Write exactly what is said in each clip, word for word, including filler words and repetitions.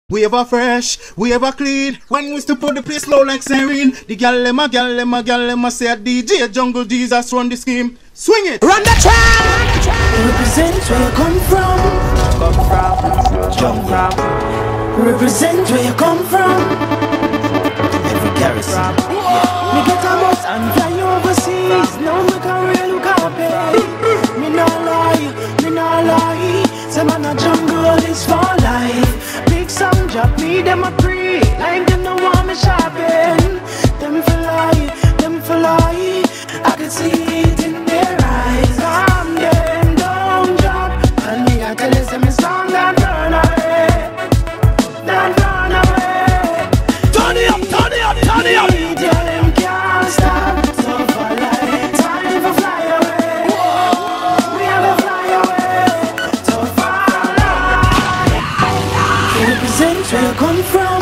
We ever fresh, we ever clean. When we still put the place low like serene. The gal them a gal them a gal them a say a D J Jungle Jesus run the scheme. Swing it, run the track. Represent where you come from. Come from, jump from. Represent where you come from. Every garrison. Yeah. Me get a bus and fly overseas. Now me career look happy. Me no lie, me no lie. Say man a jungle is for life. Big song drop me, them a pre. Like them no want me shopping. Them for lie, them for lie. I can see it in their eyes. I'm them don't drop. And me I tell you say me song don't run away. Don't run away. Turn it up, turn it up, turn it up. Me tell them can't stop. So for life, time for fly away. We have to fly away. So for life. Represent where you come from.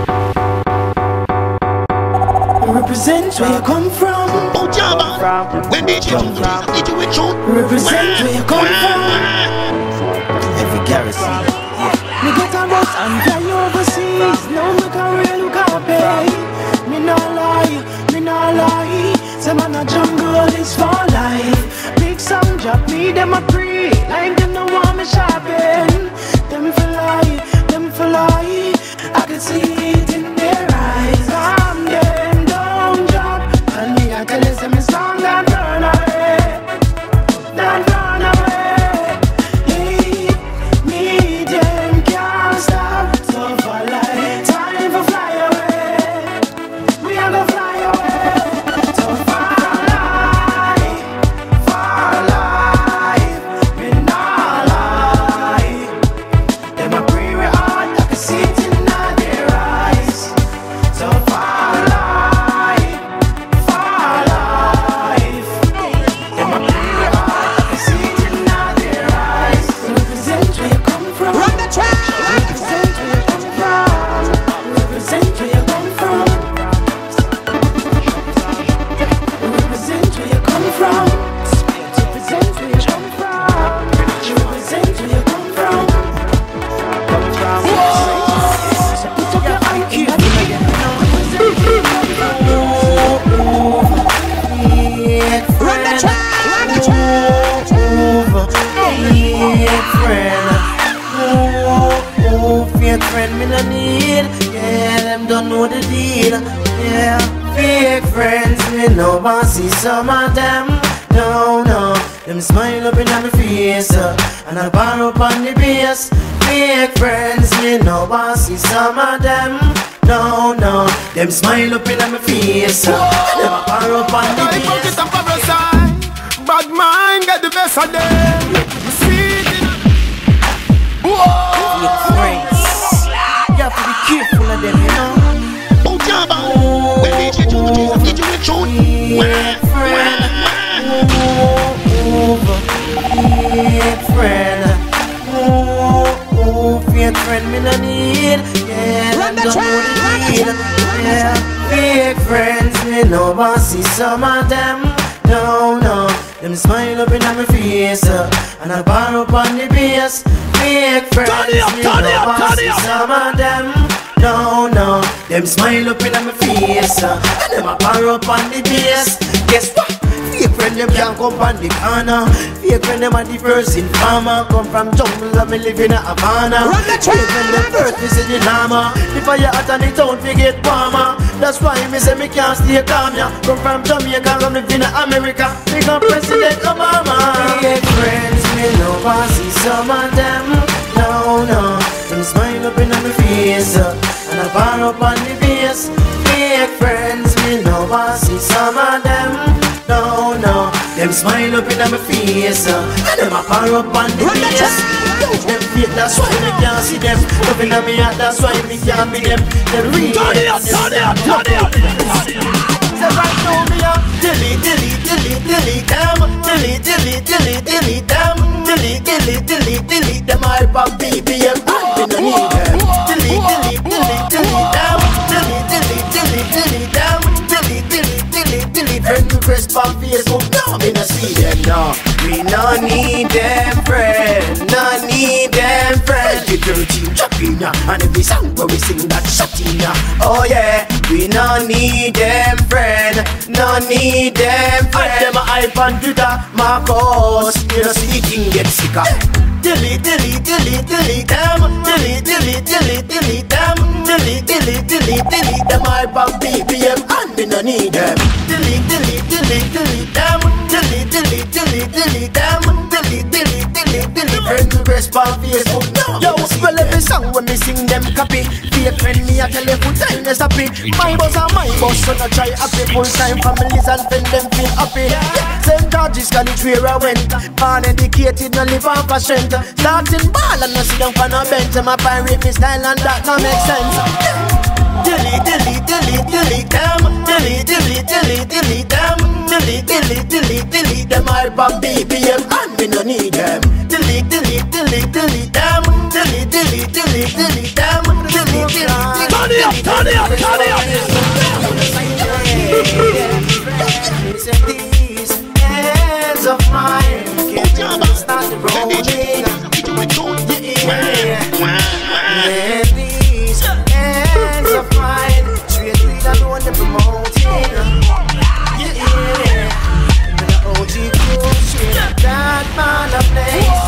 Represent where you come from. Oh Jabba, when did you do this? Did you with truth? Represent where you come from. Every garrison. Yeah. Me get a bus and fly overseas. Now me career look happy. Me no lie, me no lie. Say man a jungle is for life. Big song drop me, them a pre. Like them no want me shopping. Them for lie, them for lie. I can see it in their eyes. I'm them don't drop. And me I tell you say me song don't run away. Don't run away. Hey, me them can't stop. So for life, time for fly away. We are gonna fly away. So for life, for life, we not lie. Them a pray we hard, I can see it in their eyes. So for life, for life. Them a pray we hard, I can see it in their eyes. Represent where you come from. Run the track. Represent where you come from. Represent where you come from. Represent where you come from. Represent where you come from. Represent where you come from. So put up your I Q. Run the track. Run the track. Fake friend me no need. Yeah, them don't know the deal. Yeah, fake friends me no want see some of them. No, no, them smile up in my face uh, and I borrow on the base. Fake friends me no want see some of them. No, no, them smile up in my face uh, them I borrow on the base. Bad mind get the best of them. See it. Fake friends, you have to be careful of them, you know. Oh Jabba, when did you do this? Did you with truth? Fake friend, over, fake friend, oh, fake friend me no need. Yeah, Run the them don't track, know run the the deal. track. Yeah, fake friends me no want see some of them. No, no, them smile up in my face uh, and I borrow on the base. Fake friends Turn it up, me turn it no up, want turn see it up. some of them. No, no, them smile up in my face uh, and them a borrow on the base. Guess what? Fake friend them can't come on the corner. Fake friend them a the first informer. Come from jungle and me live in a Havana. Run the track. Fake friend them first visit the llama. The fire hot and the town fi get warmer. That's why me say me can't stay calm ya. Come from Jamaica and live in America. Big up President Obama. Fake friends me no want see some of them. No, no, them smile up in my face uh, and I borrow on the base. Fake friends me no want see some of them. No, no, them smile up in my face uh, and them a borrow on the base. Them fake, that's why me can't see them. Loving at me heart, that's why me can't be them. Them real. Turn it up, turn it up, turn it up. Say right now me a delete, delete, delete, delete them. Delete, delete, delete, delete them. Delete, delete, delete, delete them. I pop B B M, we no need them. Delete, delete, delete, delete them. Delete, delete, delete, delete them. Delete, delete, delete, delete. Friend request on Facebook, no, me no see them, no. We no need them, friend. No need them, friend. The dirty, chopping ya. And every song where we sing that shot in ya. Oh yeah, we no need them friend, no need them friend. Them a hype on Twitter, Marcos, you know see the king get sicker. Delete, delete, delete, delete them. Delete, delete, delete, delete them. Delete, delete, delete, delete them. I pop B P M and we no need them. Delete, delete, delete, delete them. Delete, delete, delete, delete them. Delete, delete, delete, delete. Friend request on Facebook. Yo, spell every song when me sing them copy. Fake friend me a tell you full time is happy. My boss and my boss so no try happy. Full time families and friend them feel happy. Saint George's College where I went. Born educated, no live off a strength. Starting ball and no sit down for no bench. My pirate me style and that no make sense. Delete, delete, delete, delete them. Delete, delete, delete, delete them. Delete, delete, delete, delete them. I pop B P M and we no need them. Delete, delete, delete, delete them. Delete, delete, delete, delete them. Delete, delete, delete. Turn it up, turn it up, turn it up. These hands of mine can't start the rolling. Yeah, these hands of mine straight lead I know they're promoting. Yeah, yeah. The O G crew straight that man of place.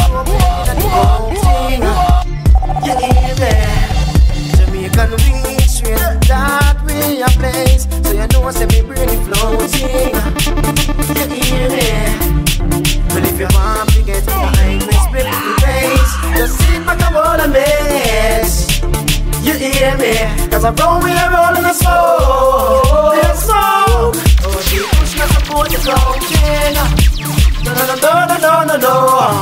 Promoting. Yeah, yeah. Jamaican weed straight that way a place. So you know say me brain is floating. Yeah, yeah. But if you want to get behind me, split the face. Just sit back and roll a mess. You hear me? Cause I'm rolling and rolling a smoke. There's smoke. Oh, she push me support the floating. No, no, no, no, no, no, no.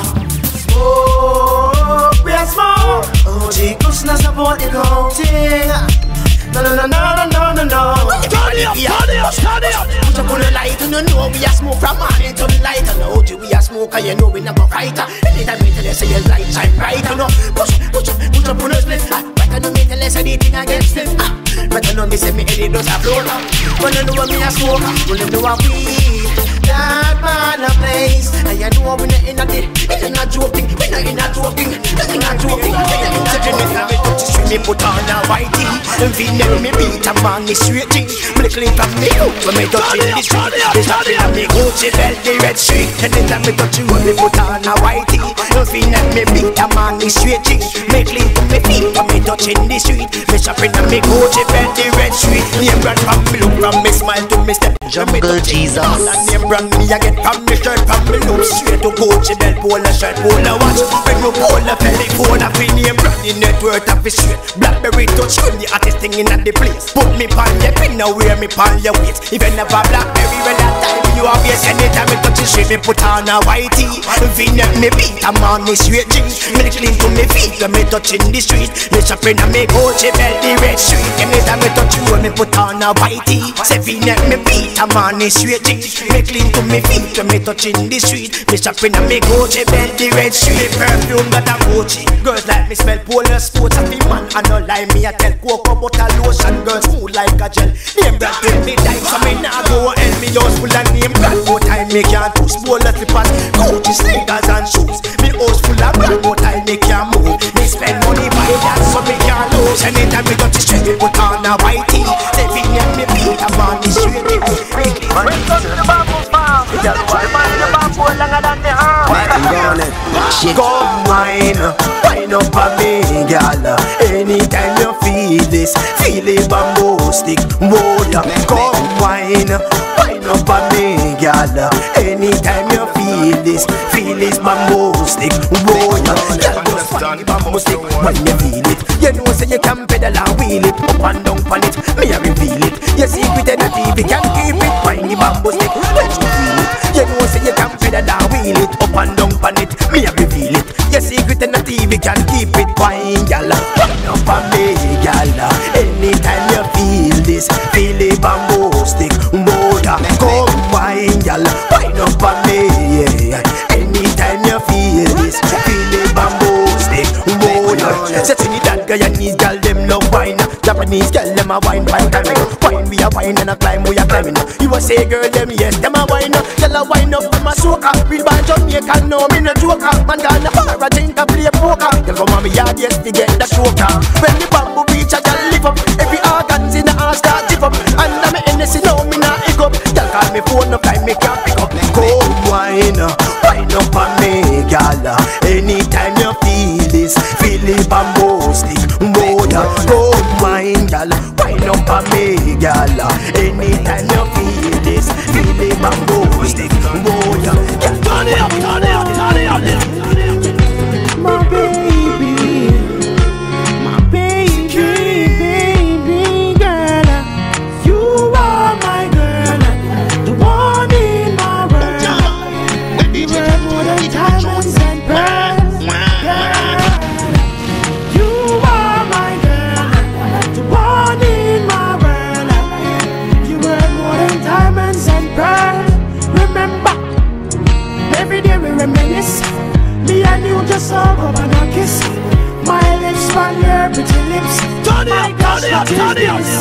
Smoke, we are smoke. Oh, she push me support the floating. No, no, no, no, no, no, no. Turn it up, turn it up, turn it up. Put up on the light and you know we are smoke from morning to the light. And O G we are smoke and you know we never fight. Anytime we tell you say your light shine bright. You know, push, push up, push up on the split. But I know me tell you say the thing against it. But I know me say me head it does a flow. But you know me a smoke, well you know a weed. That man a place. And you know we not in a day. It's not joking, we not in a joking. It's not joking, we not in a joking. Me put on a white tee. We never me beat a man is straight thing. Me clean from me out when me touch in the street. There's nothing that me Gucci belt the red street. And then that me touch you when me put on a white tee. We never me beat a man is straight thing. Me clean from me feet when me touch in the street. Me shopping and me Gucci belt the red street. Name brand from me look from me smile to me step. Jungle Jesus. Name brand me I get from me shirt from me look straight to Gucci belt polo shirt polo watch. When you polo belly phone a free name brand the net worth of his straight. Blackberry touch you the artist thing in the place. Put me pan your pin now wear me pan your waist. If you never Blackberry when that time you are waste. Anytime me touch you straight me put on a white tee. V-neck me beat a man is straight jeans. Me clean to me feet when me touch in the street. Me shopping and me Gucci belt the red street. Anytime me touch you when me put on a white tee. Say V-neck me beat a man is straight jeans. Me clean to me feet when me touch in the street. Me shopping and me Gucci belt the red street. Perfume got a Gucci. Girls like me smell polar sports. I feel man I no lie me I tell cocoa butter lotion. Girls smooth like a gel. Name brand tell me die so me nah go help me house full of name brand. But I make you push bola slippers, Gucci sneakers and shoes. Me house full of brand but I make you move. Me spend money buy that so me can't lose. Anytime me got to straight me put on a white tee. Say me name me beat a man is straight it. When it comes to the bamboo farm, the man in the bamboo longer than the arm. Come wine, wine up a me girl. Anytime you feel this, feel it bamboo stick. Whoa, come wine, wine up a me girl. Anytime you feel this, feel this bamboo stick. Whoa, girl, just find the bamboo stick when you feel it. You know say you can pedal and wheel it up and down on it. Me a reveal it. Your secret and the T V can keep it. Find the bamboo stick when you feel it. You know say you can pedal and wheel it up and down on it. Me a reveal it. Your secret and the T V can keep it. Fine, gyal, wine up a me, gyal. Anytime you feel this, feel the bamboo stick. Moda, come wine, gyal, wine up a me, yeah. Anytime you feel this, feel the bamboo stick. Moda, say to me that guy Chinese girl them love wine. Japanese girl them a wine, wine, wine. Wine we a wine and a climb we a climbing. You a say girl them yes them a wine. Girl a wine up from a soca. Real bad Jamaican no me no joker. Man gonna bar a drink a play poker. Girl come on me yard yes to get the shoulder. When the bamboo beach a girl lift up. Every organs in the ass start tip up. Under me Hennessy now me not hick up. Girl call me phone no time me can't pick up. Come wine, wine up on me girl. Anytime you feel this, feel the bamboo stick. Boy, come wine girl, wine up on me girl. Anytime you feel this, feel the bamboo stick. Boy, turn it up, turn it up, turn it up, turn it up. My baby, my baby, baby girl, you are my girl, the one in my world. You were more than diamonds and pearls, girl. You are my girl, the one in my world. You were more than diamonds and pearls. Remember, every day we reminisce. Me and you just hug up and a kiss. My lips on your pretty lips. Turn it up, turn it up, turn it up.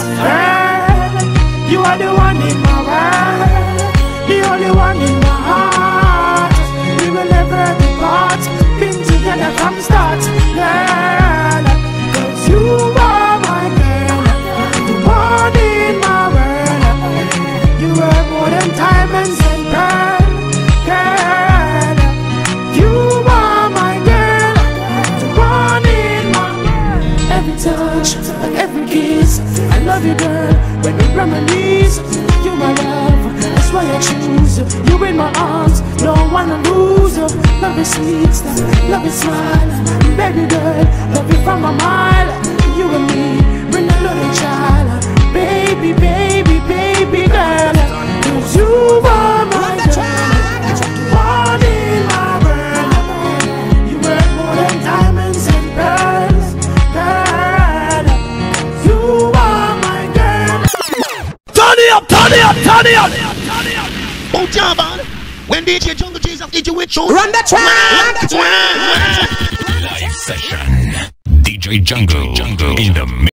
Girl, you are the one in my world, the only one in my heart. We will never depart. Been together from start, girl. Cause you are my girl, the one in my world. You are more than diamonds and pearls, girl. You are my girl, the one in my world. Every touch, every kiss, I love you, girl. When we reminisce, you my love, that's why I choose you in my arms. Don't wanna lose you. Love is sweet stuff, love is smile, baby girl. Love you from a mile. You and me, bring a little child, baby, baby, baby girl. Cause you are my girl, one in my world. You worth more than diamonds and pearls, girl. You are my girl. Turn it up, turn it up, turn it up. Oh, Javan, when D J Jungle Jesus did you with show? Run the track, run the track. Live session. D J Jungle, Jungle in the